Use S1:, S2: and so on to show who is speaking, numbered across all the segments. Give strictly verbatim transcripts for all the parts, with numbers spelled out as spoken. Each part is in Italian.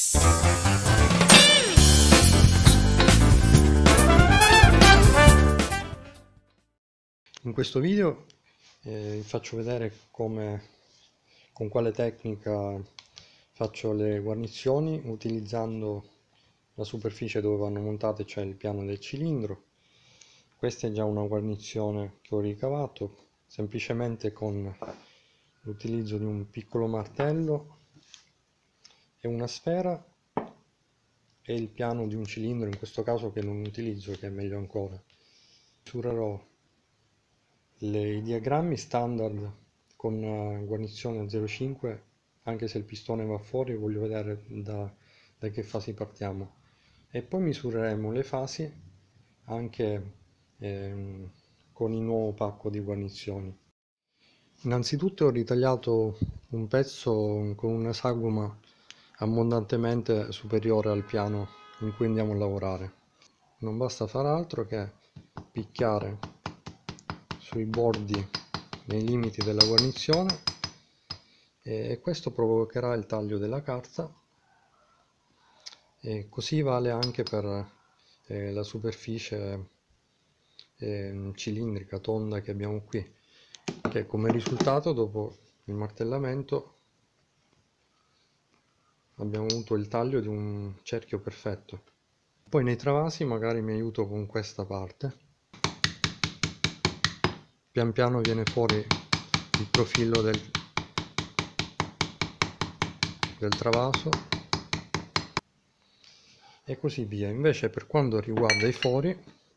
S1: In questo video eh, vi faccio vedere come, con quale tecnica faccio le guarnizioni utilizzando la superficie dove vanno montate, cioè il piano del cilindro. Questa è già una guarnizione che ho ricavato semplicemente con l'utilizzo di un piccolo martello e una sfera e il piano di un cilindro, in questo caso che non utilizzo, che è meglio ancora. Misurerò Le, i diagrammi standard con uh, guarnizione zero virgola cinque, anche se il pistone va fuori, voglio vedere da, da che fasi partiamo, e poi misureremo le fasi anche ehm, con il nuovo pacco di guarnizioni. Innanzitutto ho ritagliato un pezzo con una sagoma abbondantemente superiore al piano in cui andiamo a lavorare. Non basta fare altro che picchiare sui bordi nei limiti della guarnizione e questo provocherà il taglio della carta, e così vale anche per eh, la superficie eh, cilindrica tonda che abbiamo qui, che come risultato dopo il martellamento abbiamo avuto il taglio di un cerchio perfetto. Poi nei travasi magari mi aiuto con questa parte, pian piano viene fuori il profilo del, del travaso e così via. Invece per quanto riguarda i fori,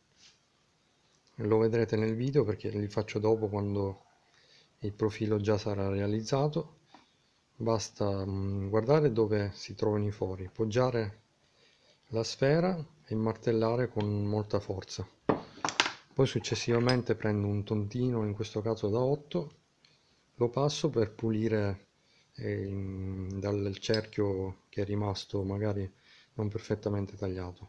S1: lo vedrete nel video perché li faccio dopo, quando il profilo già sarà realizzato. Basta guardare dove si trovano i fori, poggiare la sfera e martellare con molta forza. Poi successivamente prendo un tontino, in questo caso da otto, lo passo per pulire eh, dal cerchio che è rimasto magari non perfettamente tagliato.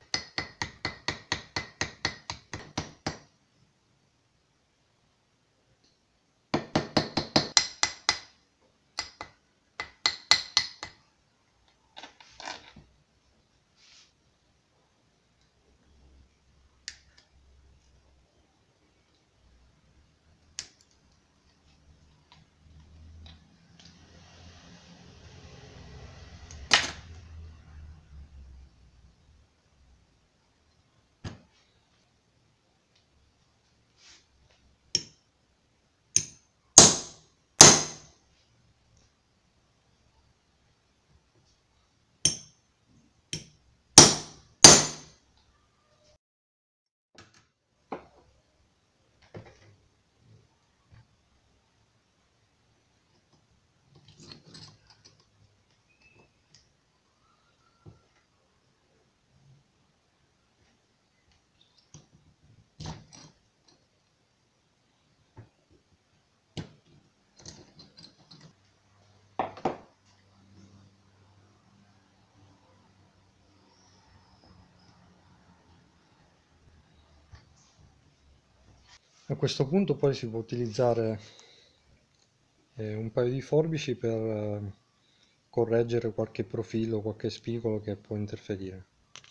S1: A questo punto poi si può utilizzare eh, un paio di forbici per eh, correggere qualche profilo, qualche spigolo che può interferire.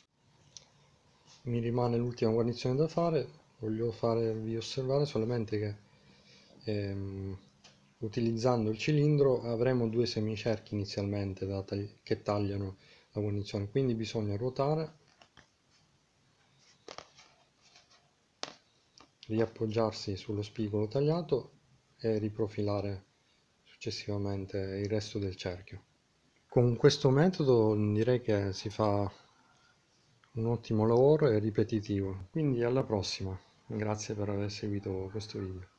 S1: Mi rimane l'ultima guarnizione da fare. Voglio farvi osservare solamente che ehm, utilizzando il cilindro avremo due semicerchi inizialmente da tagli che tagliano la guarnizione, quindi bisogna ruotare, riappoggiarsi sullo spigolo tagliato e riprofilare successivamente il resto del cerchio. Con questo metodo direi che si fa un ottimo lavoro e ripetitivo, quindi alla prossima. Grazie per aver seguito questo video.